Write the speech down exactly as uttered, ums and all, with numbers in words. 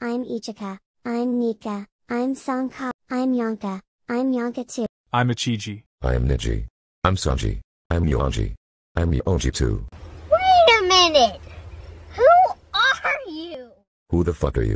I'm Ichika, I'm Nika, I'm Sanka, I'm Yonka, I'm Yonka too. I'm Ichiji. I am Niji. I'm Sanji. I'm Yuanji. I'm Yuanji too. Wait a minute! Who are you? Who the fuck are you?